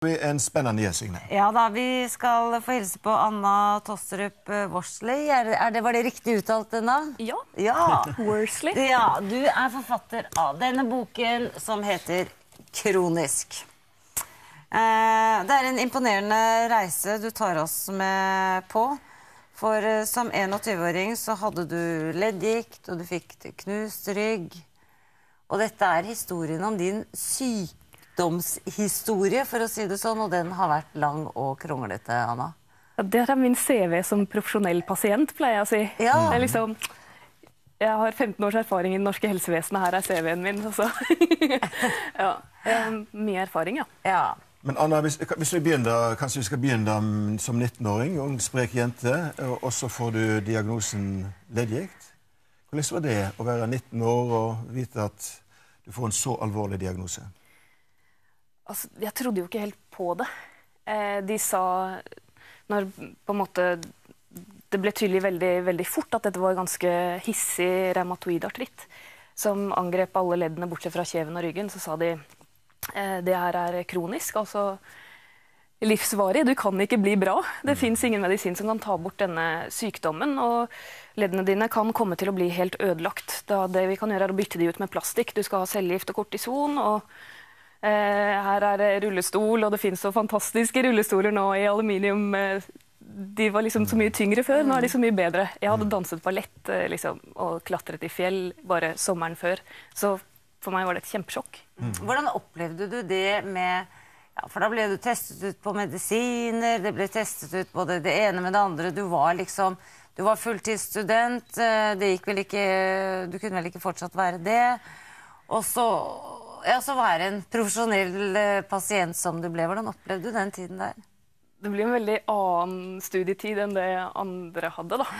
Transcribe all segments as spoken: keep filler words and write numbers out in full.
En spennende gjest, Signe. Ja da, vi skal få hilse på Anna Tostrup Worsley. Er det, er det, var det riktig uttalt navn? Ja. Ja. Worsley. Ja, du er forfatter av denne boken som heter Kronisk. Eh, det er en imponerende reise du tar oss med på. For eh, som tjueen-åring så hadde du leddgikt, og du fikk knust rygg. Og dette er historien om din sykdomshistorie, for å si det sånn, og den har vært lang og kronglete, Anna. Ja, det er min C V som profesjonell pasient, pleier jeg å si. Ja. Det er liksom, jeg har femten års erfaring i det norske helsevesenet, her er C V-en min. Så. Ja, mye erfaring, ja. Ja. Men Anna, hvis, hvis vi begynner, kanskje vi skal begynne som nittenåring, ung, sprek jente, og så får du diagnosen leddgikt. Hvordan var det å være nitten år og vite at du får en så alvorlig diagnose? Altså, jeg trodde jo ikke helt på det. Eh, de sa, når på en måte, det ble tydelig veldig, veldig fort at dette var ganske hissig reumatoid artritt, som angrep alle leddene bortsett fra kjeven og ryggen, så sa de, eh, det her er kronisk, altså livsvarig, du kan ikke bli bra. Det mm. finnes ingen medisin som kan ta bort denne sykdommen, og leddene dine kan komme til å bli helt ødelagt. Da det vi kan gjøre er å bytte de ut med plastikk. Du skal ha cellegift og kortison, og eh, her er det rullestol, og det finnes så fantastiske rullestoler nå i aluminium. De var liksom så mye tyngre før, nå er de så mye bedre. Jeg hadde danset ballett liksom, og klatret i fjell bare sommeren før, så for meg var det et kjempesjokk. Mm. Hvordan opplevde du det med... Ja, for da ble du testet ut på medisiner, det ble testet ut både det ene med det andre. Du var liksom, du var fulltidsstudent, det gikk vel ikke, du kunne vel ikke fortsatt være det. Og så, ja, så være en profesjonell pasient som du ble. Hvordan opplevde du den tiden der? Det ble en veldig annen studietid enn det andre hadde, da.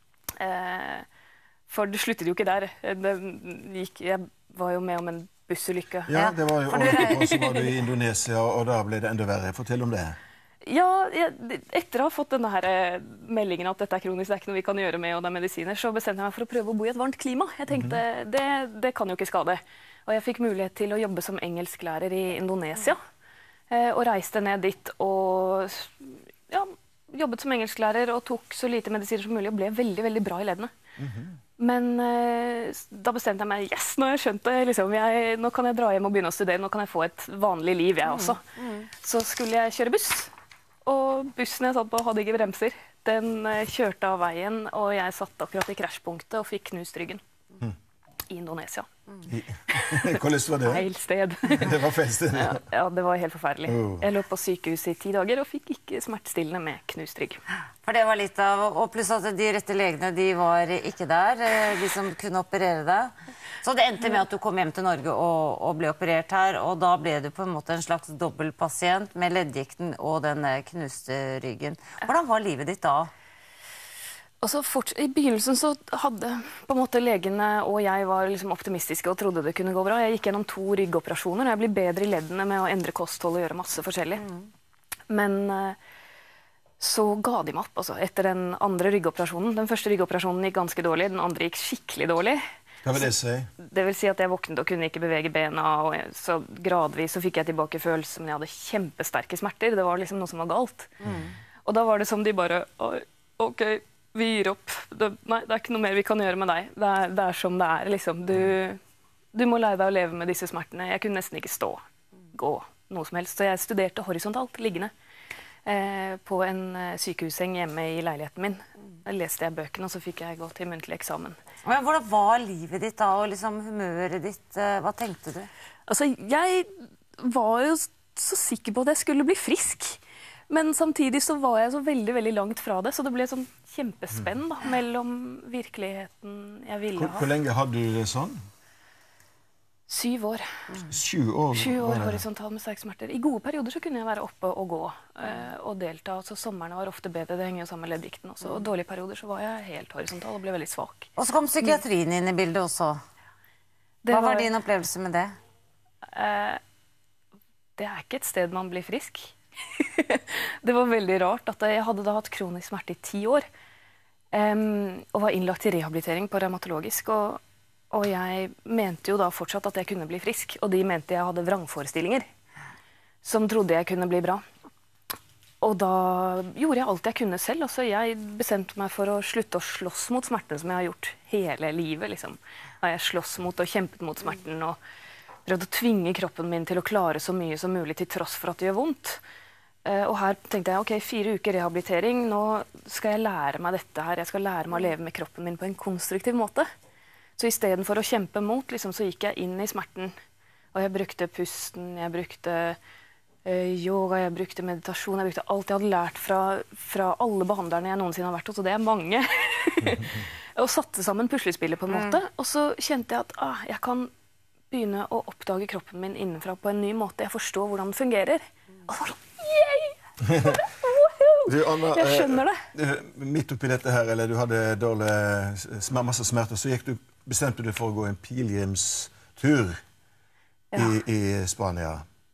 Eh, for det sluttet jo ikke der. Det gikk, jeg var jo med om en bussulykke. Ja, det var jo og så var du i Indonesia, og da ble det enda verre. Fortell om det. Ja, jeg, etter å ha fått denne her meldingen at dette er kronisk, det er ikke noe vi kan gjøre med, og det er medisiner, så bestemte jeg meg for å prøve å bo i et varmt klima. Jeg tenkte, mm. det, det kan jo ikke skade. Og jeg fikk mulighet til å jobbe som engelsklærer i Indonesia, mm. og reiste ned dit og ja, jobbet som engelsklærer og tok så lite medisiner som mulig og ble veldig, veldig bra i leddene. Mm-hmm. Men eh, da bestemte jeg meg, yes, nå har jeg skjønt det, liksom, jeg, nå kan jeg dra hjem og begynne å studere, nå kan jeg få et vanlig liv, jeg også. Mm, mm. Så skulle jeg kjøre buss, og bussen jeg satt på hadde ikke bremser. Den eh, kjørte av veien, og jeg satt akkurat i krasjpunktet og fikk knust ryggen. Mm. I Indonesia. Mm. Hvordan var det? Feil sted. Det var feil sted, ja. Ja, det var helt forferdelig. Oh. Jeg lå på sykehus i ti dager og fikk ikke smertestillende med knust rygg. For det var litt av, og pluss at de rette legene, de var ikke der, de som kunne operere deg. Så det endte med at du kom hjem til Norge og, og ble operert her, og da ble du på en måte en slags dobbeltpasient med leddgikten og den knuste ryggen. Hvordan var livet ditt da? Altså, fort, I begynnelsen så hadde på en måte legene og jeg var liksom optimistiske og trodde det kunne gå bra. Jeg gikk gjennom to ryggoperasjoner, og jeg ble bedre i leddene med å endre kosthold og gjøre masse forskjellig. Mm. Men så ga de meg opp, altså, etter den andre ryggoperasjonen. Den første ryggoperasjonen gikk ganske dårlig, den andre gikk skikkelig dårlig. Hva vil det si? Det vil si at jeg våknet og kunne ikke bevege bena, og jeg, så gradvis så fikk jeg tilbake følelsen, men jeg hadde kjempesterke smerter. Det var liksom noe som var galt. Mm. Og da var det som de bare, ok, vi gir opp. Det, nei, det er ikke noe mer vi kan gjøre med deg. Det er, det er som det er, liksom. Du, du må lære deg å leve med disse smertene. Jeg kunne nesten ikke stå, gå, noe som helst. Så jeg studerte horisontalt, liggende, eh, på en sykehusseng hjemme i leiligheten min. Da leste jeg bøkene, og så fikk jeg gå til muntlig eksamen. Men hvordan var livet ditt da, og liksom humøret ditt? Hva tenkte du? Altså, jeg var jo så sikker på at jeg skulle bli frisk. Men samtidig så var jeg så veldig, veldig langt fra det, så det ble sånn kjempespenn da, mellom virkeligheten jeg ville hvor, ha. Hvor lenge hadde du det sånn? Syv år. Syv år? Syv år horisontal med sterke smerter. I gode perioder så kunne jeg være oppe og gå uh, og delta. Så sommerne var ofte bedre, det henger jo sammen med leddgikten også. Og dårlige perioder så var jeg helt horisontal og ble veldig svak. Og så kom psykiatrien inn i bildet også. Hva var, var din opplevelse med det? Uh, det er ikke et sted man blir frisk. Det var veldig rart at jeg hadde da hatt kronisk smerte i ti år um, og var innlagt til rehabilitering på revmatologisk, og, og jeg mente jo da fortsatt at jeg kunne bli frisk, og de mente jeg hadde vrangforestillinger. som trodde jeg kunne bli bra. Og da gjorde jeg alt jeg kunne selv. Altså, jeg bestemte meg for å slutte å slåss mot smerten som jeg har gjort hele livet. Liksom. Da jeg slåss mot og kjempet mot smerten og prøvde å tvinge kroppen min til å klare så mye som mulig til tross for at det gjør vondt. Og her tenkte jeg, ok, fire uker rehabilitering, nå skal jeg lære meg dette her. Jeg skal lære meg å leve med kroppen min på en konstruktiv måte. Så i stedet for å kjempe mot, liksom, så gikk jeg inn i smerten. Og jeg brukte pusten, jeg brukte eh, yoga, jeg brukte meditasjon, jeg brukte alt jeg hadde lært fra, fra alle behandlerne jeg noensinne har vært hos, og det er mange. Og satte sammen puslespillet på en måte, og så kjente jeg at ah, jeg kan begynne å oppdage kroppen min innenfra på en ny måte. Jeg forstår hvordan den fungerer. Og så var det sånn, yay! Du, Anna, jeg skjønner det. Eh, midt oppi dette her, eller du hadde dårlig, masse smerter, så gikk du, bestemte du for å gå en pilgrimstur ja. i, i Spania.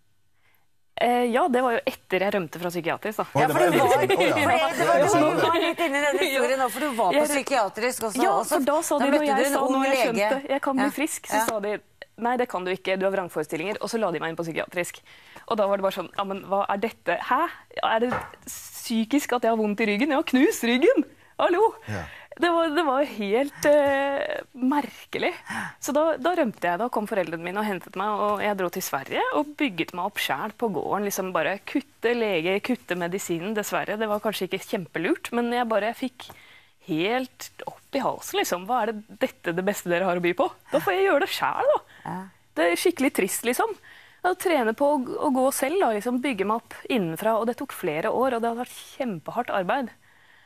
Eh, ja, det var jo etter jeg rømte fra psykiatrisk, da. Oh, ja, for du var, oh, ja. det var, det var, var litt inne i den historien nå, for du var på psykiatrisk også. Ja, for da sa de, når jeg sa når jeg skjønte, jeg kan bli ja. frisk, så ja. sa de, nei, det kan du ikke, du har vrangforestillinger, og så la de meg inn på psykiatrisk. Og da var det bare sånn, ja, men hva er dette? Hæ? Er det psykisk at jeg har vondt i ryggen? Jeg har knust ryggen! Hallo! Ja. Det var, det var helt uh, merkelig. Så da, da rømte jeg. Da kom foreldrene mine og hentet meg, og jeg dro til Sverige og bygget meg opp selv på gården. Liksom bare kutte lege, kutte medisinen, dessverre. Det var kanskje ikke kjempelurt, men jeg bare fikk helt opp i halsen, liksom. Hva er det dette det beste dere har å by på? Da får jeg gjøre det selv, da. Det er skikkelig trist, liksom. Jeg trene på å, å gå selv, da, liksom bygge meg opp innenfra, og det tok flere år, og det hadde vært kjempehardt arbeid.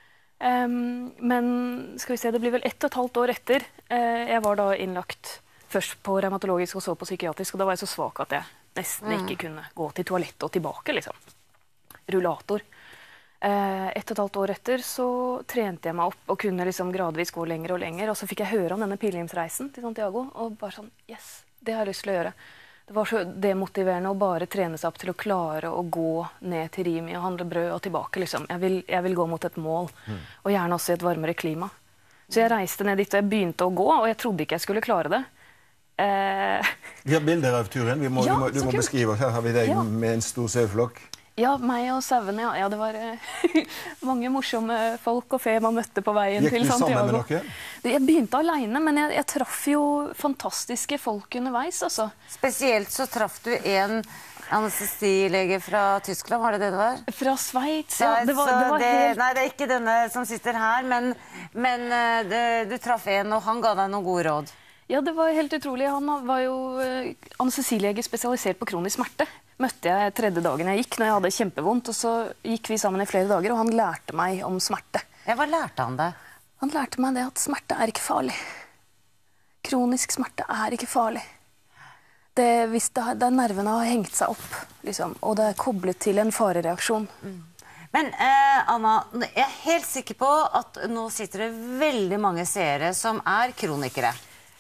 Um, men skal vi se, det blir vel ett og et halvt år etter. Uh, jeg var da innlagt først på revmatologisk og så på psykiatrisk, og da var jeg så svak at jeg nesten ikke mm. kunne gå til toalettet og tilbake, liksom. Rullator. Uh, ett og et halvt år etter så trente jeg meg opp og kunne liksom gradvis gå lenger og lenger, og så fikk jeg høre om denne pilgrimsreisen til Santiago, og bare sånn, yes, det har jeg lyst til å gjøre. Det var så demotiverende å bare trene seg opp til å klare å gå ned til Rimi og handle brød og tilbake, liksom. Jeg vil, jeg vil gå mot et mål, mm. og gjerne også i et varmere klima. Så jeg reiste ned dit, og jeg begynte å gå, og jeg trodde ikke jeg skulle klare det. Eh... Vi har bilder av turen. Vi må, ja, du må, du må beskrive oss. Her har vi deg ja. med en stor saueflokk. Ja, meg og sauene, ja. ja. Det var mange morsomme folk og fe man møtte på veien Gikk til Santiago. Gikk du sammen med noen? Jeg begynte alene, men jeg, jeg traff jo fantastiske folk underveis, altså. Spesielt så traff du en anestesilege fra Tyskland, var det det det var? Fra Sveits, ja. Det var, det var det, helt... Nei, det er ikke denne som sitter her, men, men det, du traff en, og han ga deg noen gode råd. Ja, det var helt utrolig. Han var jo anestesilege spesialisert på kronisk smerte. Møtte jeg tredje dagen jeg gikk, når jeg hadde kjempevondt, og så gikk vi sammen i flere dager, og han lærte meg om smerte. Ja, hva lærte han deg? Han lærte meg det at smerte er ikke farlig. Kronisk smerte er ikke farlig. Det, hvis det, det nervene har hengt seg opp, liksom, og det er koblet til en farereaksjon. Mm. Men eh, Anna, jeg er helt sikker på at nå sitter det veldig mange seere som er kronikere.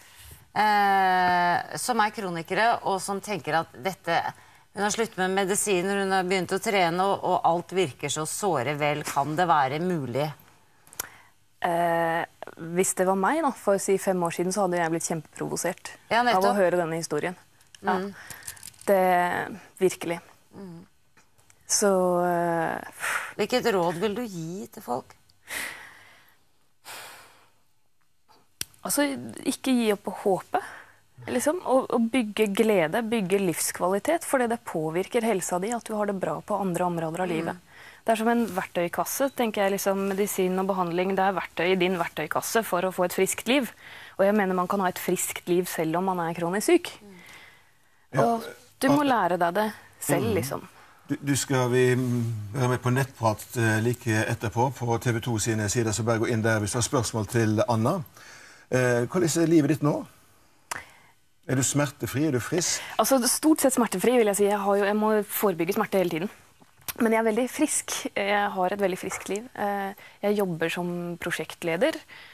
Eh, som er kronikere, og som tenker at dette... Hun har sluttet med medisiner, hun har begynt å trene, og, og alt virker så såre vel. Kan det være mulig? Eh, hvis det var meg, da, for å si fem år siden, så hadde jeg blitt kjempeprovosert ja, av å høre denne historien. Ja. Mm. Det virkelig. Mm. Så eh, hvilket råd vil du gi til folk? Altså, ikke gi opp på håpet. Liksom, å bygge glede, bygge livskvalitet, fordi det påvirker helsa di at du har det bra på andre områder av livet. Mm. Det er som en verktøykasse, tenker jeg, liksom, medisin og behandling, det er verktøy i din verktøykasse for å få et friskt liv. Og jeg mener man kan ha et friskt liv selv om man er kronisk syk. Mm. Og du må lære deg det selv, liksom. Du, du skal vi være med på nettprat like etterpå på T V to sine sider, så bare gå inn der hvis du har spørsmål til Anna. Eh, hvordan er livet ditt nå? Er du smertefri? Er du frisk? Altså, stort sett smertefri, vil jeg si. Jeg, har jo, jeg må forebygge smerte hele tiden. Men jeg er veldig frisk. Jeg har et veldig friskt liv. Jeg jobber som prosjektleder.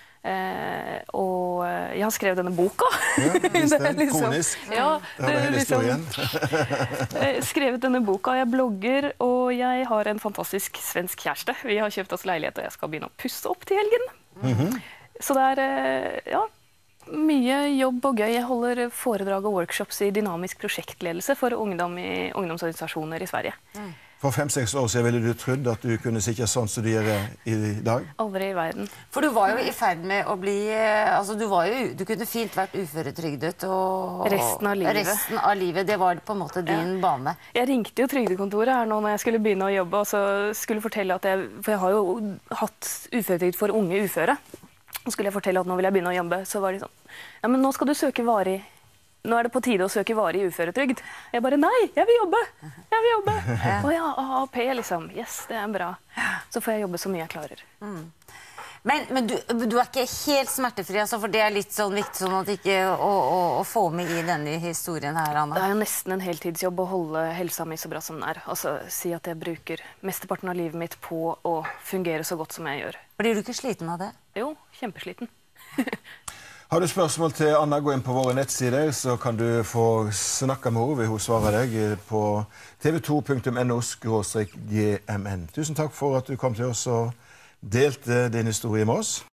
Og jeg har skrevet denne boka. Ja, det er liksom, kronisk. Ja, det er hele historien. Liksom, skrevet denne boka. Jeg blogger, og jeg har en fantastisk svensk kjæreste. Vi har kjøpt oss leilighet, og jeg skal begynne å pusse opp til helgen. Mm-hmm. Så det er, ja... mye jobb og gøy. Jeg holder foredrag og workshops i dynamisk prosjektledelse for ungdom i ungdomsorganisasjoner i Sverige. Mm. For fem-seks år siden ville du trodd at du kunne sikkert sånn studere i dag? Aldri i verden. For du var jo i ferd med å bli, altså du var jo, du kunne fint vært uføretrygdet og... Resten av livet. Resten av livet, det var på en måte din Ja. bane. Jeg ringte jo trygdekontoret her nå når jeg skulle begynne å jobbe, og så skulle fortelle at jeg, for jeg har jo hatt uføretrygd for unge uføre. Og skulle jeg fortelle at nå vil jeg begynne å jobbe, så var de sånn, ja, men nå skal du søke varig. Nå er det på tide å søke varig uføretrygd. Jeg bare, nei, jeg vil jobbe! Jeg vil jobbe! Å ja, A A P liksom. Yes, det er bra. Så får jeg jobbe så mye jeg klarer. Mm. Men, men du, du er ikke helt smertefri, altså, for det er litt sånn viktig sånn at ikke å, å, å få med i denne historien her, Anna. Det er jo nesten en heltidsjobb å holde helsa mi så bra som den er. Altså, si at jeg bruker mesteparten av livet mitt på å fungere så godt som jeg gjør. Blir du ikke sliten av det? Jo, kjempesliten. Har du spørsmål til Anna, gå inn på våre nettsider, så kan du få snakke med henne. Hun svarer deg på t v to punktum n o skråstrek g m n. Tusen takk for at du kom til oss og delte din historie med oss.